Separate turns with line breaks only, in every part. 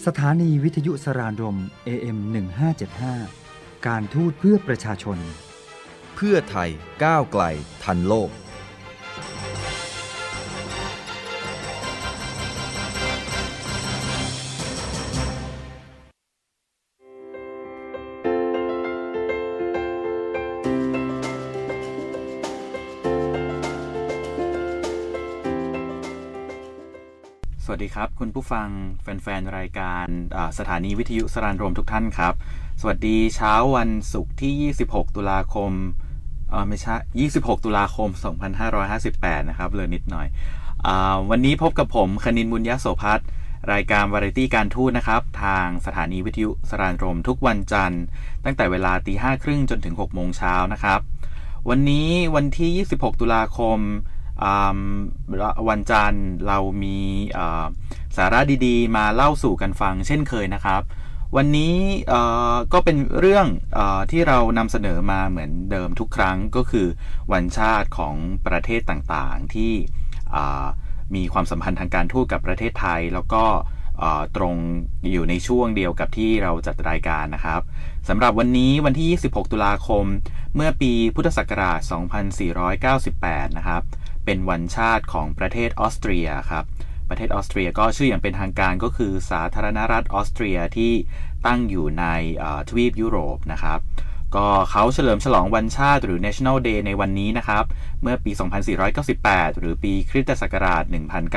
สถานีวิทยุสรานรม AM 1575การทูตเพื่อประชาชน
เพื่อไทยก้าวไกลทันโลก
สวัสดีครับคุณผู้ฟังแฟนๆรายการสถานีวิทยุสรานรมทุกท่านครับสวัสดีเช้าวันศุกร์ที่26ตุลาคมไม่ใช่26ตุลาคม2558นะครับเลยนิดหน่อยวันนี้พบกับผมคณินทร์ บุญยโสภัทรรายการวาไรตี้การทูตนะครับทางสถานีวิทยุสรานรมทุกวันจันทร์ตั้งแต่เวลา 5:30 จนถึง 6 โมงเช้านะครับวันนี้วันที่26ตุลาคมวันจันทร์เรามีสาระดีๆมาเล่าสู่กันฟังเช่นเคยนะครับวันนี้ก็เป็นเรื่องที่เรานำเสนอมาเหมือนเดิมทุกครั้งก็คือวันชาติของประเทศต่างๆที่มีความสัมพันธ์ทางการทูตกับประเทศไทยแล้วก็ตรงอยู่ในช่วงเดียวกับที่เราจัดรายการนะครับสำหรับวันนี้วันที่26ตุลาคมเมื่อปีพุทธศักราช2498นะครับเป็นวันชาติของประเทศออสเตรียครับประเทศออสเตรียก็ชื่ออย่างเป็นทางการก็คือสาธารณรัฐออสเตรียที่ตั้งอยู่ในทวีปยุโรปนะครับก็เขาเฉลิมฉลองวันชาติหรือ National Day ในวันนี้นะครับเมื่อปี 2498 หรือปีคริสตศักราช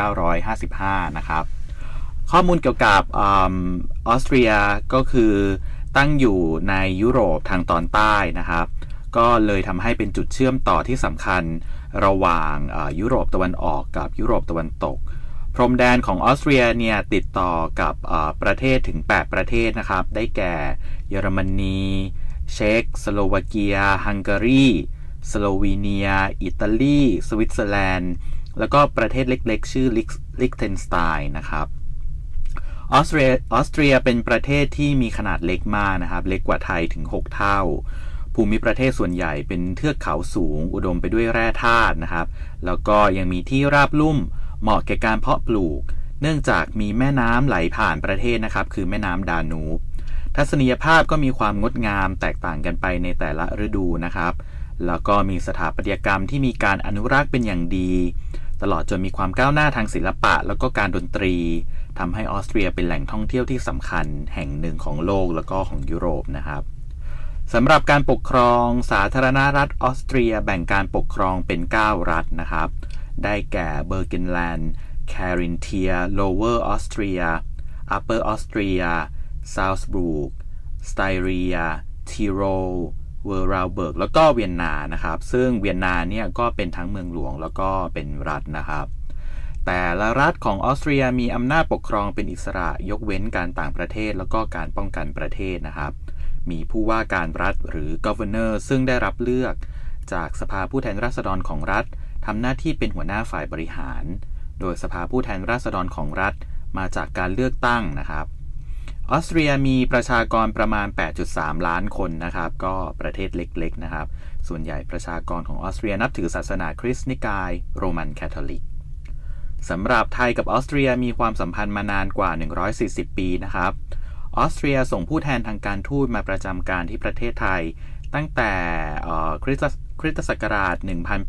1955 นะครับข้อมูลเกี่ยวกับออสเตรียก็คือตั้งอยู่ในยุโรปทางตอนใต้นะครับก็เลยทำให้เป็นจุดเชื่อมต่อที่สำคัญระหว่างยุโรปตะวันออกกับยุโรปตะวันตกพรมแดนของออสเตรียเนี่ยติดต่อกับประเทศถึง8ประเทศนะครับได้แก่เยอรมนีเช็กสโลวาเกียฮังการีสโลวีเนียอิตาลีสวิตเซอร์แลนด์แล้วก็ประเทศเล็กๆชื่อลิกเทนสไตน์นะครับออสเตรียเป็นประเทศที่มีขนาดเล็กมากนะครับเล็กกว่าไทยถึง6เท่าภูมิประเทศส่วนใหญ่เป็นเทือกเขาสูงอุดมไปด้วยแร่ธาตุนะครับแล้วก็ยังมีที่ราบลุ่มเหมาะแก่การเพาะปลูกเนื่องจากมีแม่น้ำไหลผ่านประเทศนะครับคือแม่น้ำดานูบทัศนียภาพก็มีความงดงามแตกต่างกันไปในแต่ละฤดูนะครับแล้วก็มีสถาปัตยกรรมที่มีการอนุรักษ์เป็นอย่างดีตลอดจนมีความก้าวหน้าทางศิลปะแล้วก็การดนตรีทำให้ออสเตรียเป็นแหล่งท่องเที่ยวที่สำคัญแห่งหนึ่งของโลกแล้วก็ของยุโรปนะครับสำหรับการปกครองสาธารณรัฐออสเตรียแบ่งการปกครองเป็น9รัฐนะครับได้แก่เบอร์เกนแลนด์แครินเทียโลเวอร์ออสเตรียอัปเปอร์ออสเตรียซาวส์บรูกสไตเรียทิโรลเวอร์ราลเบิร์กแล้วก็เวียนนานะครับซึ่งเวียนนาเนี่ยก็เป็นทั้งเมืองหลวงแล้วก็เป็นรัฐนะครับแต่ละรัฐของออสเตรียมีอำนาจปกครองเป็นอิสระยกเว้นการต่างประเทศแล้วก็การป้องกันประเทศนะครับมีผู้ว่าการรัฐหรือ Governor ซึ่งได้รับเลือกจากสภาผู้แทนราษฎรของรัฐทำหน้าที่เป็นหัวหน้าฝ่ายบริหารโดยสภาผู้แทนราษฎรของรัฐมาจากการเลือกตั้งนะครับออสเตรียมีประชากรประมาณ 8.3 ล้านคนนะครับก็ประเทศเล็กๆนะครับส่วนใหญ่ประชากรของออสเตรียนับถือศาสนาคริสต์นิกายโรมันคาทอลิกสำหรับไทยกับออสเตรียมีความสัมพันธ์มานานกว่า140ปีนะครับออสเตรียส่งผู้แทนทางการทูตมาประจำการที่ประเทศไทยตั้งแต่คริสตศักราช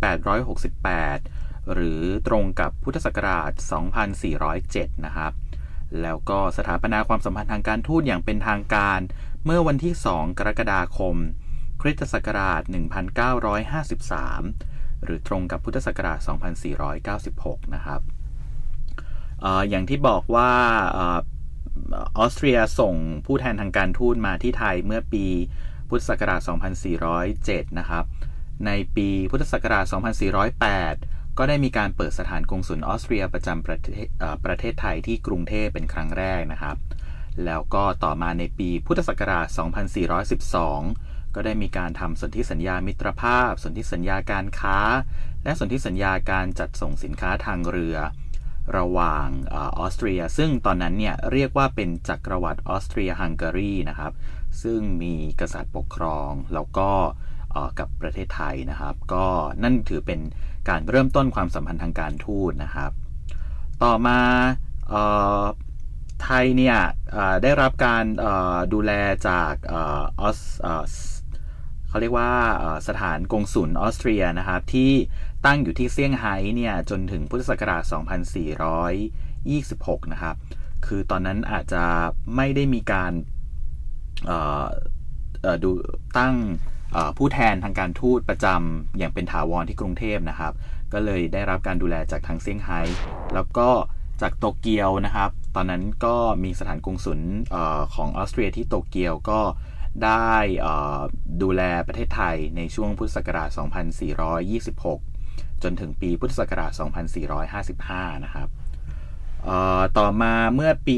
1868 หรือตรงกับพุทธศักราช 2407 นะครับแล้วก็สถาปนาความสัมพันธ์ทางการทูตอย่างเป็นทางการเมื่อวันที่ 2 กรกฎาคม คริสตศักราช 1953 หรือตรงกับพุทธศักราช 2496 นะครับอย่างที่บอกว่าออสเตรียส่งผู้แทนทางการทูตมาที่ไทยเมื่อปีพุทธศักราช 2407 นะครับในปีพุทธศักราช 2408 ก็ได้มีการเปิดสถานกงสุลออสเตรียประจำประเทศไทยที่กรุงเทพเป็นครั้งแรกนะครับแล้วก็ต่อมาในปีพุทธศักราช 2412 ก็ได้มีการทำสนธิสัญญามิตรภาพสนธิสัญญาการค้าและสนธิสัญญาการจัดส่งสินค้าทางเรือระหว่างออสเตรียซึ่งตอนนั้นเนี่ยเรียกว่าเป็นจักรวรรดิออสเตรียฮังการีนะครับซึ่งมีกษัตริย์ปกครองแล้วก็กับประเทศไทยนะครับก็นั่นถือเป็นการเริ่มต้นความสัมพันธ์ทางการทูตนะครับต่อมาไทยเนี่ยได้รับการดูแลจากเขาเรียกว่าสถานกงสุลออสเตรียนะครับที่ตั้งอยู่ที่เซี่ยงไฮ้เนี่ยจนถึงพุทธศักราช 2426 นะครับคือตอนนั้นอาจจะไม่ได้มีการดูตั้งผู้แทนทางการทูตประจำอย่างเป็นถาวรที่กรุงเทพนะครับก็เลยได้รับการดูแลจากทางเซี่ยงไฮ้แล้วก็จากโตเกียวนะครับตอนนั้นก็มีสถานกงสุลของออสเตรียที่โตเกียวก็ได้ดูแลประเทศไทยในช่วงพุทธศักราช 2426 จนถึงปีพุทธศักราช 2455 นะครับต่อมาเมื่อปี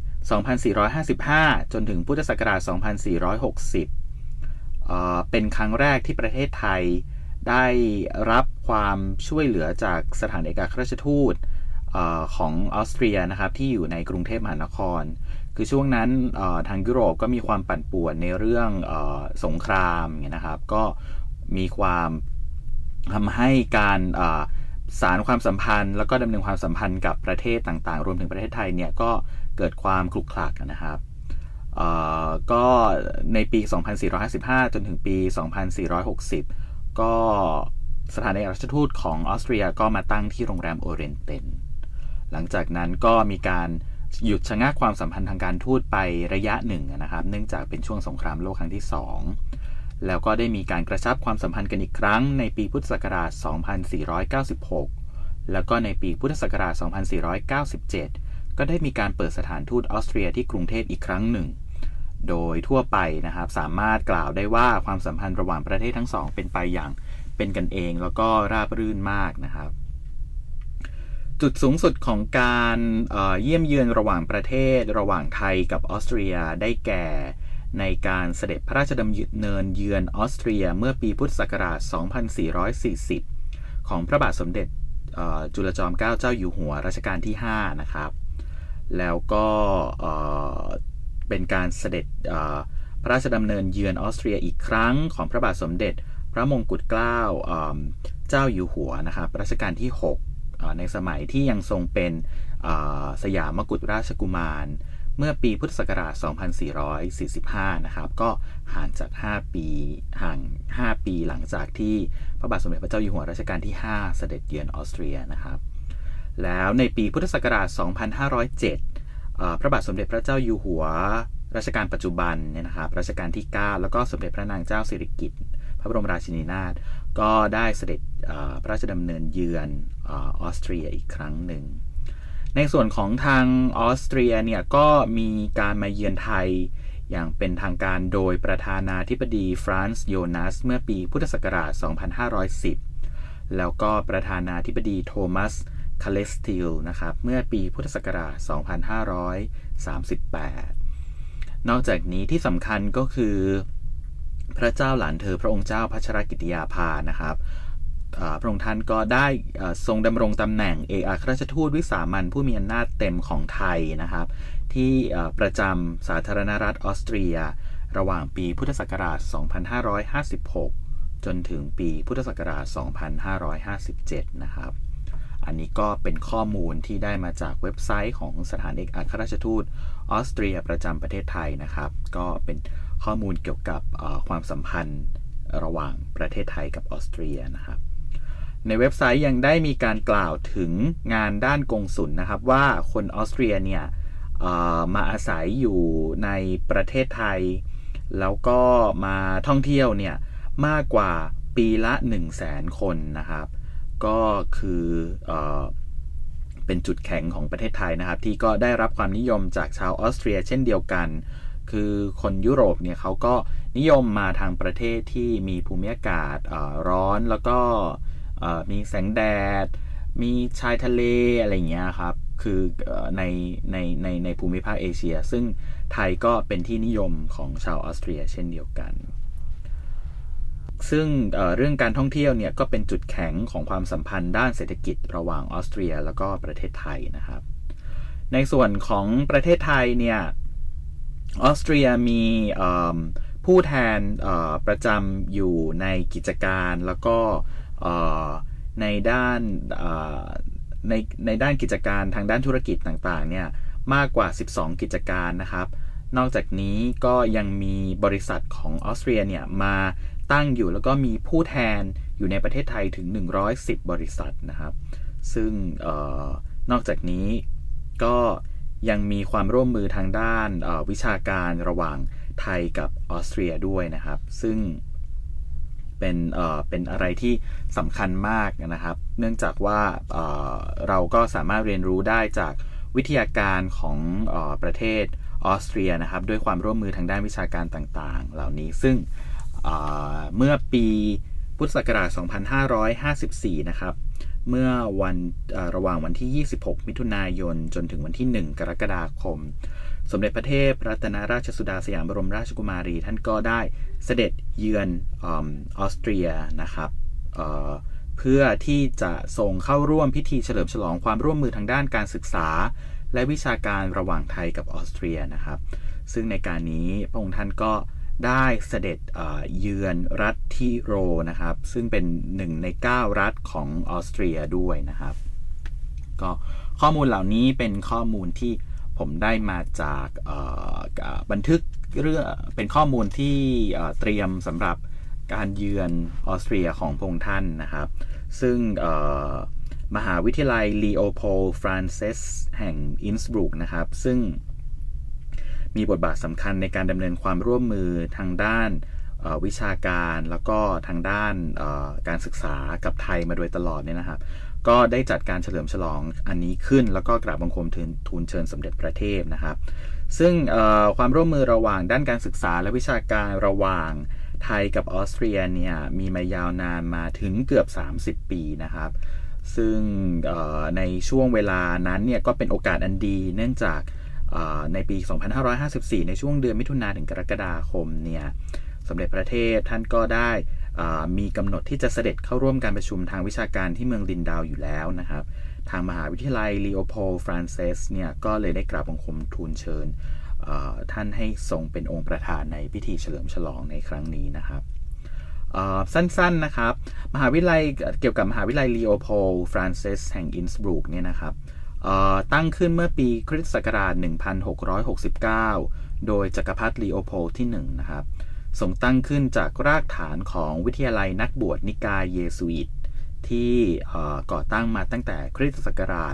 2455 จนถึงพุทธศักราช 2460 เป็นครั้งแรกที่ประเทศไทยได้รับความช่วยเหลือจากสถานเอกอัครราชทูตของออสเตรียนะครับที่อยู่ในกรุงเทพมหานครคือช่วงนั้นทางยุโรปก็มีความปั่นป่วนในเรื่องสงครามนะครับก็มีความทำให้การสานความสัมพันธ์แล้วก็ดำเนินความสัมพันธ์กับประเทศต่างๆรวมถึงประเทศไทยเนี่ยก็เกิดความคลุกคลักนะครับก็ในปี 2455 จนถึงปี 2460 ก็สถานเอกอัครราชทูตของออสเตรียก็มาตั้งที่โรงแรมโอเรนเตนหลังจากนั้นก็มีการหยุดชะงักความสัมพันธ์ทางการทูตไประยะหนึ่งนะครับเนื่องจากเป็นช่วงสงครามโลกครั้งที่2แล้วก็ได้มีการกระชับความสัมพันธ์กันอีกครั้งในปีพุทธศักราช 2496 แล้วก็ในปีพุทธศักราช 2497 ก็ได้มีการเปิดสถานทูตออสเตรียที่กรุงเทพอีกครั้งหนึ่งโดยทั่วไปนะครับสามารถกล่าวได้ว่าความสัมพันธ์ระหว่างประเทศทั้งสองเป็นไปอย่างเป็นกันเองแล้วก็ราบรื่นมากนะครับจุดสูงสุดของการเยี่ยมเยือนระหว่างประเทศระหว่างไทยกับออสเตรียได้แก่ในการเสด็จพระราชดำเนินเยือนออสเตรียเมื่อปีพุทธศักราช 2440 ของพระบาทสมเด็จจุลจอมเกล้าเจ้าอยู่หัวรัชกาลที่ 5 นะครับแล้วก็เป็นการเสด็จพระราชดำเนินเยือนออสเตรียอีกครั้งของพระบาทสมเด็จพระมงกุฎเกล้าเจ้าอยู่หัวนะครับรัชกาลที่ 6ในสมัยที่ยังทรงเป็นสยามกุฎราชกุมารเมื่อปีพุทธศักราช 2445 นะครับก็ห่างจาก5 ปีหลังจากที่พระบาทสมเด็จพระเจ้าอยู่หัวรัชกาลที่ 5 เสด็จเยือนออสเตรียนะครับแล้วในปีพุทธศักราช 2507 พระบาทสมเด็จพระเจ้าอยู่หัวรัชกาลปัจจุบันเนี่ยนะครับรัชกาลที่ 9 แล้วก็สมเด็จพระนางเจ้าสิริกิติ์พระบรมราชินีนาถก็ได้เสด็จพระราชดำเนินเยือนออสเตรียอีกครั้งหนึ่งในส่วนของทางออสเตรียเนี่ยก็มีการมาเยือนไทยอย่างเป็นทางการโดยประธานาธิบดีฟรานซ์โยนัสเมื่อปีพุทธศักราช 2510 แล้วก็ประธานาธิบดีโทมัสคาเลสติลนะครับเมื่อปีพุทธศักราช 2538 นอกจากนี้ที่สำคัญก็คือพระเจ้าหลานเธอพระองค์เจ้าพัชรกิติยาภานะครับพระองค์ท่านก็ได้ทรงดำรงตำแหน่งเอกอัครราชทูตวิสามัญผู้มีอำนาจเต็มของไทยนะครับที่ประจำสาธารณรัฐออสเตรียระหว่างปีพุทธศักราช 2556 จนถึงปีพุทธศักราช 2557 นะครับอันนี้ก็เป็นข้อมูลที่ได้มาจากเว็บไซต์ของสถานเอกอัครราชทูตออสเตรียประจำประเทศไทยนะครับก็เป็นข้อมูลเกี่ยวกับความสัมพันธ์ระหว่างประเทศไทยกับออสเตรียนะครับในเว็บไซต์ยังได้มีการกล่าวถึงงานด้านกงสุลนะครับว่าคนออสเตรียเนี่ยมาอาศัยอยู่ในประเทศไทยแล้วก็มาท่องเที่ยวเนี่ยมากกว่าปีละ 100,000 คนนะครับก็คือเป็นจุดแข็งของประเทศไทยนะครับที่ก็ได้รับความนิยมจากชาวออสเตรียเช่นเดียวกันคือคนยุโรปเนี่ยเขาก็นิยมมาทางประเทศที่มีภูมิอากาศร้อนแล้วก็มีแสงแดดมีชายทะเลอะไรอย่างเงี้ยครับคือในภูมิภาคเอเชียซึ่งไทยก็เป็นที่นิยมของชาวออสเตรียเช่นเดียวกันซึ่งเรื่องการท่องเที่ยวเนี่ยก็เป็นจุดแข็งของความสัมพันธ์ด้านเศรษฐกิจระหว่างออสเตรียแล้วก็ประเทศไทยนะครับในส่วนของประเทศไทยเนี่ยออสเตรียมีผู้แทนประจำอยู่ในกิจการแล้วก็ในด้านกิจการทางด้านธุรกิจต่างๆเนี่ยมากกว่า12กิจการนะครับนอกจากนี้ก็ยังมีบริษัทของออสเตรียเนี่ยมาตั้งอยู่แล้วก็มีผู้แทนอยู่ในประเทศไทยถึง110บริษัทนะครับซึ่งนอกจากนี้ก็ยังมีความร่วมมือทางด้านวิชาการระหว่างไทยกับออสเตรียด้วยนะครับซึ่งเป็นอะไรที่สำคัญมากนะครับเนื่องจากว่าเราก็สามารถเรียนรู้ได้จากวิทยาการของประเทศออสเตรียนะครับด้วยความร่วมมือทางด้านวิชาการต่างๆเหล่านี้ซึ่งเมื่อปีพุทธศักราช 2554 นะครับเมื่อระหว่างวันที่ 26 มิถุนายนจนถึงวันที่ 1 กรกฎาคมสมเด็จพระเทพรัตนราชสุดาสยามบรมราชกุมารีท่านก็ได้เสด็จเยือนออสเตรียนะครับเพื่อที่จะทรงเข้าร่วมพิธีเฉลิมฉลองความร่วมมือทางด้านการศึกษาและวิชาการระหว่างไทยกับออสเตรียนะครับซึ่งในการนี้พระองค์ท่านก็ได้เสด็จเยือนรัฐทิโรนะครับซึ่งเป็น1 ใน 9 รัฐของออสเตรียด้วยนะครับก็ข้อมูลเหล่านี้เป็นข้อมูลที่ผมได้มาจากบันทึกเรื่องเป็นข้อมูลที่เตรียมสำหรับการเยือนออสเตรียของพระองค์ท่านนะครับซึ่งมหาวิทยาลัยลีโอโพลฟรานเซสแห่งอินสบรุกนะครับซึ่งมีบทบาทสำคัญในการดำเนินความร่วมมือทางด้านวิชาการแล้วก็ทางด้านการศึกษากับไทยมาโดยตลอดเนี่ยนะครับก็ได้จัดการเฉลิมฉลองอันนี้ขึ้นแล้วก็กราบบังคมทูลเชิญสมเด็จพระเทพนะครับซึ่งความร่วมมือระหว่างด้านการศึกษาและวิชาการระหว่างไทยกับออสเตรียเนี่ยมีมายาวนานมาถึงเกือบ30 ปีนะครับซึ่งในช่วงเวลานั้นเนี่ยก็เป็นโอกาสอันดีเนื่องจากในปี 2554 ในช่วงเดือนมิถุนายนถึงกรกฎาคมเนี่ยสมเด็จพระเทพท่านก็ได้มีกำหนดที่จะเสด็จเข้าร่วมการประชุมทางวิชาการที่เมืองลินดาวอยู่แล้วนะครับทางมหาวิทยาลัยลีโอโพลฟรานเซสเนี่ยก็เลยได้กราบบังคมทูลเชิญท่านให้ทรงเป็นองค์ประธานในพิธีเฉลิมฉลองในครั้งนี้นะครับสั้นๆนะครับมหาวิทยาลัยเกี่ยวกับมหาวิทยาลัยลีโอโพลฟรานเซสแห่งอินสบรุกเนี่ยนะครับตั้งขึ้นเมื่อปีคริสต์ศักราช 1669 โดยจักรพรรดิลีโอโพลที่ 1 นะครับทรงตั้งขึ้นจากรากฐานของวิทยาลัยนักบวชนิกายเยสุอิตที่ก่อตั้งมาตั้งแต่คริสตศักราช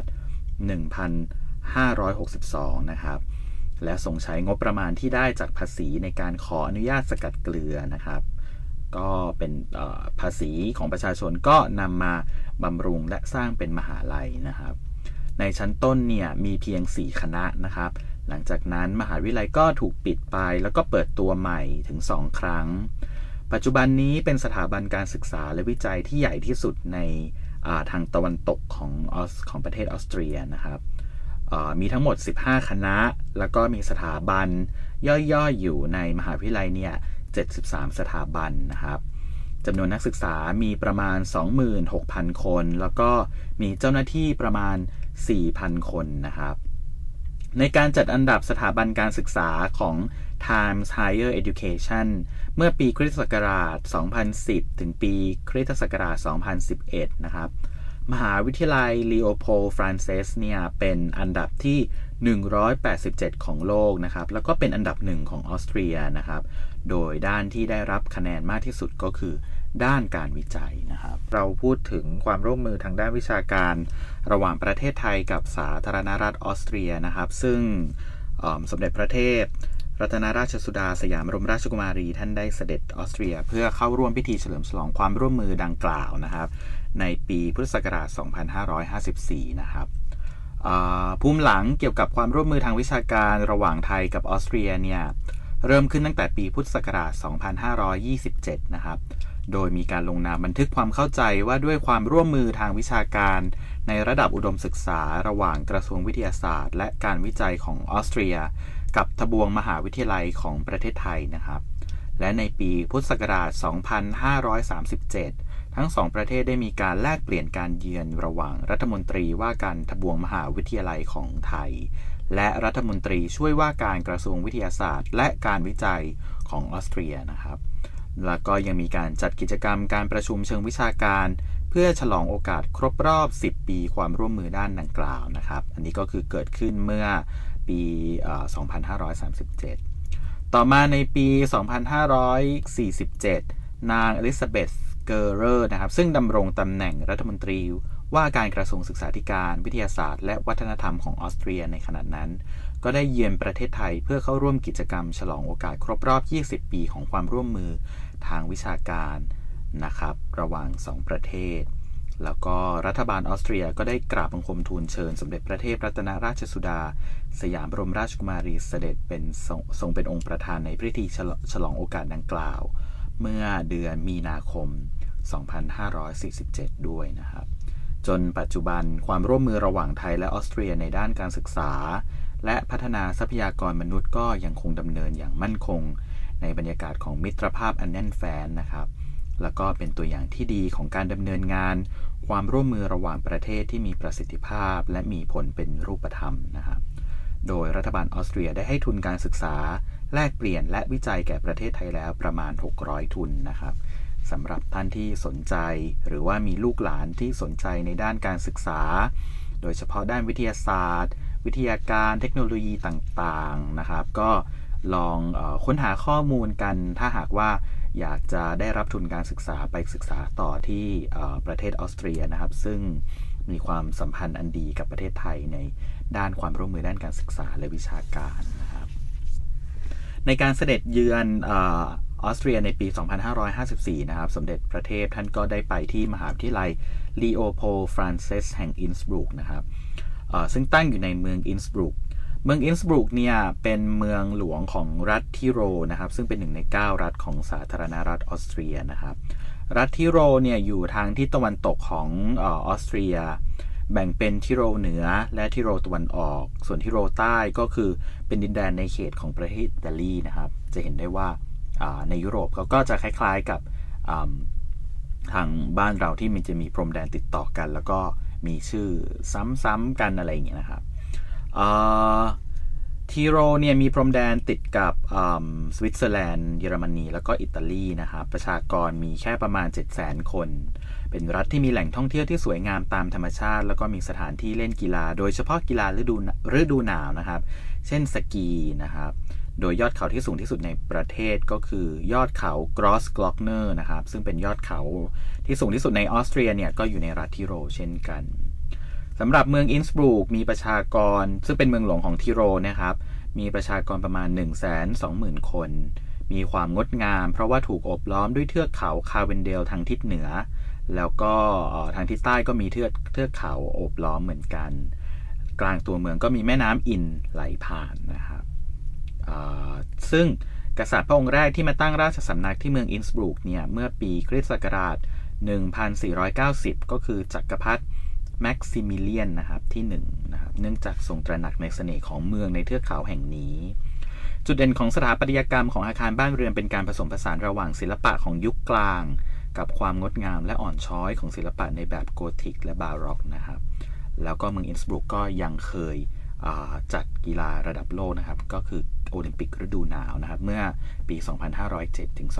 1562 นะครับและทรงใช้งบประมาณที่ได้จากภาษีในการขออนุญาตสกัดเกลือนะครับก็เป็นภาษีของประชาชนก็นำมาบำรุงและสร้างเป็นมหาลัยนะครับในชั้นต้นเนี่ยมีเพียง4 คณะนะครับหลังจากนั้นมหาวิทยาลัยก็ถูกปิดไปแล้วก็เปิดตัวใหม่ถึง2 ครั้งปัจจุบันนี้เป็นสถาบันการศึกษาและวิจัยที่ใหญ่ที่สุดในทางตะวันตกของประเทศออสเตรียนะครับมีทั้งหมด15 คณะแล้วก็มีสถาบันย่อยๆอยู่ในมหาวิทยาลัยเนี่ย73 สถาบันนะครับจำนวนนักศึกษามีประมาณ 26,000 คนแล้วก็มีเจ้าหน้าที่ประมาณ 4,000 คนนะครับในการจัดอันดับสถาบันการศึกษาของ Times Higher Education เมื่อปีคริสตศักราช 2010 ถึงปีคริสตศักราช 2011 นะครับมหาวิทยาลัยลีโอโพลฟรานเซสเนี่ยเป็นอันดับที่ 187 ของโลกนะครับแล้วก็เป็นอันดับ 1 ของออสเตรียนะครับโดยด้านที่ได้รับคะแนนมากที่สุดก็คือด้านการวิจัยนะครับเราพูดถึงความร่วมมือทางด้านวิชาการระหว่างประเทศไทยกับสาธารณรัฐออสเตรียนะครับซึ่งสมเด็จพระเทพรัตนราชสุดาสยามบรมราชกุมารีท่านได้เสด็จออสเตรียเพื่อเข้าร่วมพิธีเฉลิมฉลองความร่วมมือดังกล่าวนะครับในปีพุทธศักราช 2554 นะครับภูมิหลังเกี่ยวกับความร่วมมือทางวิชาการระหว่างไทยกับออสเตรียเนี่ยเริ่มขึ้นตั้งแต่ปีพุทธศักราช 2527 นะครับโดยมีการลงนามบันทึกความเข้าใจว่าด้วยความร่วมมือทางวิชาการในระดับอุดมศึกษาระหว่างกระทรวงวิทยาศาสตร์และการวิจัยของออสเตรียกับทบวงมหาวิทยาลัยของประเทศไทยนะครับและในปีพุทธศักราช 2537 ทั้ง2ประเทศได้มีการแลกเปลี่ยนการเยือนระหว่างรัฐมนตรีว่าการทบวงมหาวิทยาลัยของไทยและรัฐมนตรีช่วยว่าการกระทรวงวิทยาศาสตร์และการวิจัยของออสเตรียนะครับแล้วก็ยังมีการจัดกิจกรรมการประชุมเชิงวิชาการเพื่อฉลองโอกาสครบรอบ10 ปีความร่วมมือด้านดังกล่าวนะครับอันนี้ก็คือเกิดขึ้นเมื่อปี 2537 ต่อมาในปี 2547 นางอลิซาเบธ เกอร์เรอร์นะครับซึ่งดำรงตำแหน่งรัฐมนตรีว่าการกระทรวงศึกษาธิการวิทยาศาสตร์และวัฒนธรรมของออสเตรียในขณะนั้นก็ได้เยือนประเทศไทยเพื่อเข้าร่วมกิจกรรมฉลองโอกาสครบรอบ 20 ปีของความร่วมมือทางวิชาการนะครับระหว่าง2ประเทศแล้วก็รัฐบาลออสเตรียก็ได้กราบบังคมทูลเชิญสมเด็จพระเทพรัตนราชสุดาสยามบรมราชกุมารีเสด็จเป็นทรงเป็นองค์ประธานในพิธีฉลองโอกาสดังกล่าวเมื่อเดือนมีนาคม 2547 ด้วยนะครับจนปัจจุบันความร่วมมือระหว่างไทยและออสเตรียในด้านการศึกษาและพัฒนาทรัพยากรมนุษย์ก็ยังคงดำเนินอย่างมั่นคงในบรรยากาศของมิตรภาพอันแน่นแฟ้นนะครับแล้วก็เป็นตัวอย่างที่ดีของการดำเนินงานความร่วมมือระหว่างประเทศที่มีประสิทธิภาพและมีผลเป็นรูปธรรมนะครับโดยรัฐบาลออสเตรียได้ให้ทุนการศึกษาแลกเปลี่ยนและวิจัยแก่ประเทศไทยแล้วประมาณ600ทุนนะครับสำหรับท่านที่สนใจหรือว่ามีลูกหลานที่สนใจในด้านการศึกษาโดยเฉพาะด้านวิทยาศาสตร์วิทยาการเทคโนโลยีต่างๆนะครับก็ลองค้นหาข้อมูลกันถ้าหากว่าอยากจะได้รับทุนการศึกษาไปศึกษาต่อที่ประเทศออสเตรียนะครับซึ่งมีความสัมพันธ์อันดีกับประเทศไทยในด้านความร่วมมือด้านการศึกษาและวิชาการนะครับในการเสด็จเยือนออสเตรียในปี 2554 นะครับสมเด็จพระเทพท่านก็ได้ไปที่มหาวิทยาลัยลีโอโพลด์ฟรานเซสแห่งอินสบรูกนะครับซึ่งตั้งอยู่ในเมืองอินสบรูกเนี่ยเป็นเมืองหลวงของรัฐทิโรนะครับซึ่งเป็นหนึ่งใน9รัฐของสาธารณรัฐออสเตรียนะครับรัฐทิโรเนี่ยอยู่ทางทิศตะวันตกของออสเตรียแบ่งเป็นทิโรเหนือและทิโรตะวันออกส่วนทิโรใต้ก็คือเป็นดินแดนในเขตของประเทศอิตาลีนะครับจะเห็นได้ว่าในยุโรปก็จะคล้ายๆกับทางบ้านเราที่มันจะมีพรมแดนติดต่อกันแล้วก็มีชื่อซ้ำๆกันอะไรอย่างเงี้ยนะครับทิโรเนี่ยมีพรมแดนติดกับสวิตเซอร์แลนด์เยอรมนีแล้วก็อิตาลีนะครับประชากรมีแค่ประมาณ 700,000 คนเป็นรัฐที่มีแหล่งท่องเที่ยวที่สวยงามตามธรรมชาติแล้วก็มีสถานที่เล่นกีฬาโดยเฉพาะกีฬาฤดูหนาวนะครับเช่นสกีนะครับโดยยอดเขาที่สูงที่สุดในประเทศก็คือยอดเขากรอสกล็อกเนอร์นะครับซึ่งเป็นยอดเขาที่สูงที่สุดในออสเตรียเนี่ยก็อยู่ในรัฐทิโรเช่นกันสำหรับเมืองอินสบรูกมีประชากรซึ่งเป็นเมืองหลวงของทิโรนะครับมีประชากรประมาณ 120,000 คนมีความงดงามเพราะว่าถูกโอบล้อมด้วยเทือกเขาคาเวนเดลทางทิศเหนือแล้วก็ทางทิศใต้ก็มีเทือกเขาโอบล้อมเหมือนกันกลางตัวเมืองก็มีแม่น้ำอินไหลผ่านนะครับซึ่งกษัตริย์พระองค์แรกที่มาตั้งราชสำนักที่เมืองอินสบรูกเนี่ยเมื่อปีคริสต์ศักราช 1490 ก็คือจักรพรรดิแม็กซิมิเลียนนะครับที่1นะครับเนื่องจากทรงตระหนักในเสน่ห์ของเมืองในเทือกเขาแห่งนี้จุดเด่นของสถาปัตยกรรมของอาคารบ้านเรือนเป็นการผสมผสานระหว่างศิลปะของยุคกลางกับความงดงามและอ่อนช้อยของศิลปะในแบบโกธิกและบาร็อกนะครับแล้วก็เมืองอินสบรูกก็ยังเคยจัดกีฬาระดับโลกนะครับก็คือโอลิมปิกฤดูหนาวนะครับเมื่อปี 2507 ถึง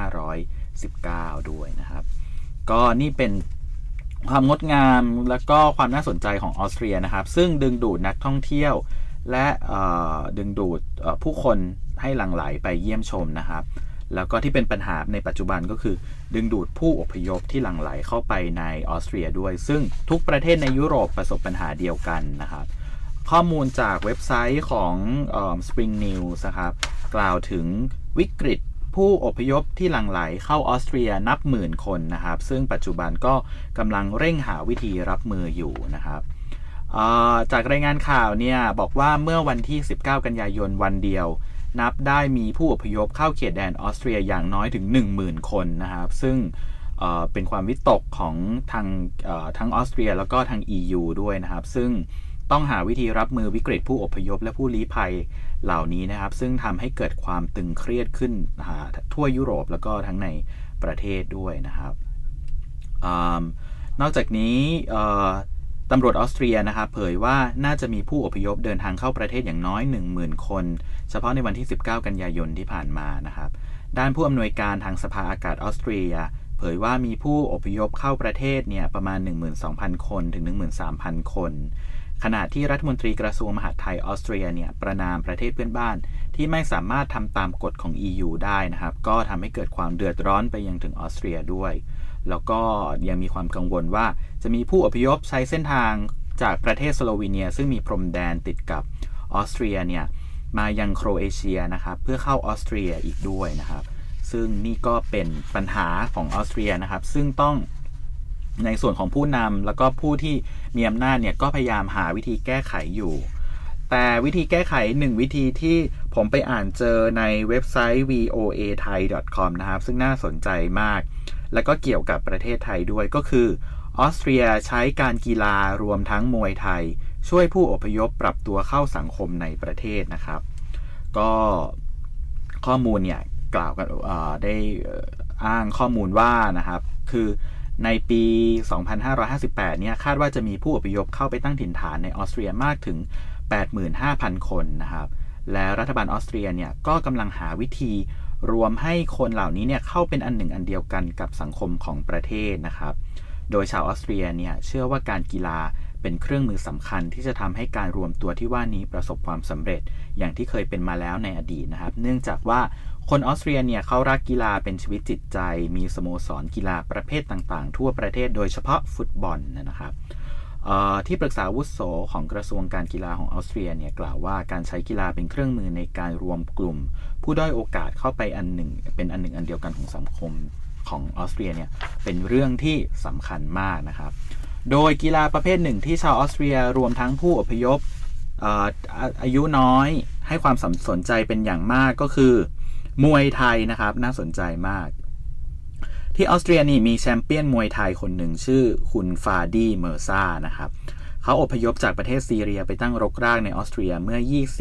2519 ด้วยนะครับก็นี่เป็นความงดงามและก็ความน่าสนใจของออสเตรียนะครับซึ่งดึงดูดนักท่องเที่ยวและดึงดูดผู้คนให้หลั่งไหลไปเยี่ยมชมนะครับแล้วก็ที่เป็นปัญหาในปัจจุบันก็คือดึงดูดผู้อพยพที่หลั่งไหลเข้าไปในออสเตรียด้วยซึ่งทุกประเทศในยุโรปประสบปัญหาเดียวกันนะครับข้อมูลจากเว็บไซต์ของSpring News นะครับกล่าวถึงวิกฤตผู้อพยพที่หลั่งไหลเข้าออสเตรียนับหมื่นคนนะครับซึ่งปัจจุบันก็กำลังเร่งหาวิธีรับมืออยู่นะครับจากรายงานข่าวเนี่ยบอกว่าเมื่อวันที่19 กันยายนวันเดียวนับได้มีผู้อพยพเข้าเขตแดนออสเตรียอย่างน้อยถึง 10,000 คนนะครับซึ่งเป็นความวิตกของทั้งออสเตรียแล้วก็ทาง EU ด้วยนะครับซึ่งต้องหาวิธีรับมือวิกฤตผู้อพยพและผู้ลี้ภัยเหล่านี้นะครับซึ่งทำให้เกิดความตึงเครียดขึ้นทั่วยุโรปแล้วก็ทั้งในประเทศด้วยนะครับนอกจากนี้ตำรวจออสเตรียนะครับเผยว่าน่าจะมีผู้อพยพเดินทางเข้าประเทศอย่างน้อย 10,000 คนเฉพาะในวันที่19 กันยายนที่ผ่านมานะครับด้านผู้อำนวยการทางสภาอากาศออสเตรียเผยว่ามีผู้อพยพเข้าประเทศเนี่ยประมาณ 12,000 คนถึง 13,000 คนขณะที่รัฐมนตรีกระทรวงมหาดไทยออสเตรียเนี่ยประณามประเทศเพื่อนบ้านที่ไม่สามารถทำตามกฎของ EU ได้นะครับก็ทำให้เกิดความเดือดร้อนไปยังถึงออสเตรียด้วยแล้วก็ยังมีความกังวลว่าจะมีผู้อพยพใช้เส้นทางจากประเทศสโลวีเนียซึ่งมีพรมแดนติดกับออสเตรียเนี่ยมายังโครเอเชียนะครับเพื่อเข้าออสเตรียอีกด้วยนะครับซึ่งนี่ก็เป็นปัญหาของออสเตรียนะครับซึ่งต้องในส่วนของผู้นำแล้วก็ผู้ที่มีอำนาจเนี่ยก็พยายามหาวิธีแก้ไขอยู่แต่วิธีแก้ไขหนึ่งวิธีที่ผมไปอ่านเจอในเว็บไซต์ voathai.com นะครับซึ่งน่าสนใจมากและก็เกี่ยวกับประเทศไทยด้วยก็คือออสเตรียใช้การกีฬารวมทั้งมวยไทยช่วยผู้อพยพปรับตัวเข้าสังคมในประเทศนะครับก็ข้อมูลเนี่ยกล่าวกันได้อ้างข้อมูลว่านะครับคือในปี 2558 เนี่ยคาดว่าจะมีผู้อพยพเข้าไปตั้งถิ่นฐานในออสเตรียมากถึง 85,000 คนนะครับและรัฐบาลออสเตรียเนี่ยก็กำลังหาวิธีรวมให้คนเหล่านี้เนี่ยเข้าเป็นอันหนึ่งอันเดียวกันกับสังคมของประเทศนะครับโดยชาวออสเตรียเนี่ยเชื่อว่าการกีฬาเป็นเครื่องมือสำคัญที่จะทำให้การรวมตัวที่ว่านี้ประสบความสำเร็จอย่างที่เคยเป็นมาแล้วในอดีตนะครับเนื่องจากว่าคนออสเตรียเนี่ยเขารักกีฬาเป็นชีวิตจิตใจมีสโมสรกีฬาประเภทต่างๆทั่วประเทศโดยเฉพาะฟุตบอลนะครับที่ปรึกษาอาวุโสของกระทรวงการกีฬาของออสเตรียเนี่ยกล่าวว่าการใช้กีฬาเป็นเครื่องมือในการรวมกลุ่มผู้ด้อยโอกาสเข้าไปอันหนึ่งเป็นอันหนึ่งอันเดียวกันของสังคมของออสเตรียเนี่ยเป็นเรื่องที่สำคัญมากนะครับโดยกีฬาประเภทหนึ่งที่ชาวออสเตรียรวมทั้งผู้อพยพอายุน้อยให้ความสนใจเป็นอย่างมากก็คือมวยไทยนะครับน่าสนใจมากที่ออสเตรียนี่มีแชมเปี้ยนมวยไทยคนหนึ่งชื่อคุณฟาดีเมอร์ซ่านะครับเขาอพยพจากประเทศซีเรียไปตั้งรกรากในออสเตรียเมื่อ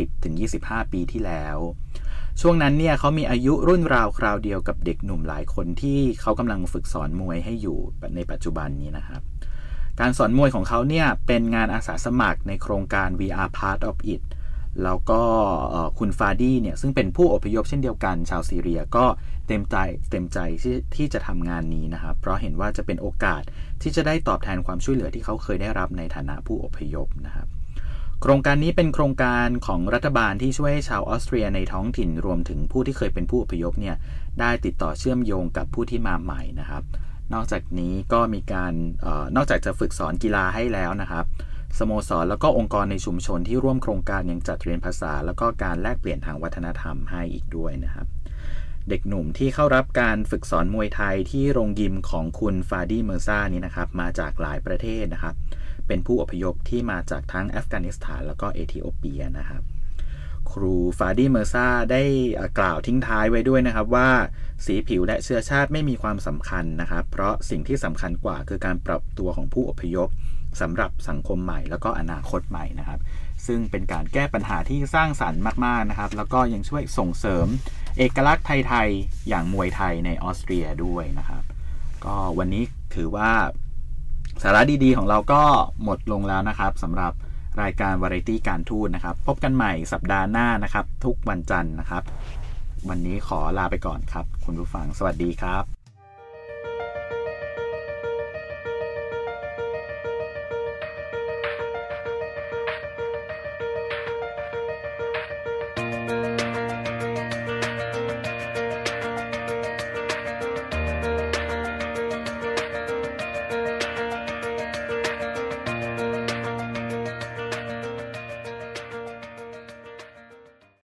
20-25 ปีที่แล้วช่วงนั้นเนี่ยเขามีอายุรุ่นราวคราวเดียวกับเด็กหนุ่มหลายคนที่เขากำลังฝึกสอนมวยให้อยู่ในปัจจุบันนี้นะครับการสอนมวยของเขาเนี่ยเป็นงานอาสาสมัครในโครงการ We Are Part of It แล้วก็คุณฟาดีเนี่ยซึ่งเป็นผู้อพยพเช่นเดียวกันชาวซีเรียก็เต็มใจที่จะทำงานนี้นะครับเพราะเห็นว่าจะเป็นโอกาสที่จะได้ตอบแทนความช่วยเหลือที่เขาเคยได้รับในฐานะผู้อพยพนะครับโครงการนี้เป็นโครงการของรัฐบาลที่ช่วยให้ชาวออสเตรียในท้องถิ่นรวมถึงผู้ที่เคยเป็นผู้อพยพเนี่ยได้ติดต่อเชื่อมโยงกับผู้ที่มาใหม่นะครับนอกจากนี้ก็มีการนอกจากจะฝึกสอนกีฬาให้แล้วนะครับสโมสรแล้วก็องค์กรในชุมชนที่ร่วมโครงการยังจัดเรียนภาษาแล้วก็การแลกเปลี่ยนทางวัฒนธรรมให้อีกด้วยนะครับเด็กหนุ่มที่เข้ารับการฝึกสอนมวยไทยที่โรงยิมของคุณฟาดีเมอร์ซ่านี้นะครับมาจากหลายประเทศนะครับเป็นผู้อพยพที่มาจากทั้งอัฟกานิสถานแล้วก็เอธิโอเปียนะครับครูฟาดีเมอร์ซ่าได้กล่าวทิ้งท้ายไว้ด้วยนะครับว่าสีผิวและเชื้อชาติไม่มีความสำคัญนะครับเพราะสิ่งที่สำคัญกว่าคือการปรับตัวของผู้อพยพสำหรับสังคมใหม่แล้วก็อนาคตใหม่นะครับซึ่งเป็นการแก้ปัญหาที่สร้างสรรค์มากๆนะครับแล้วก็ยังช่วยส่งเสริมเอกลักษณ์ไทยๆอย่างมวยไทยในออสเตรียด้วยนะครับก็วันนี้ถือว่าสาระดีๆของเราก็หมดลงแล้วนะครับสำหรับรายการวาไรตี้การทูตนะครับพบกันใหม่สัปดาห์หน้านะครับทุกวันจันทร์นะครับวันนี้ขอลาไปก่อนครับคุณผู้ฟังสวัสดีครับ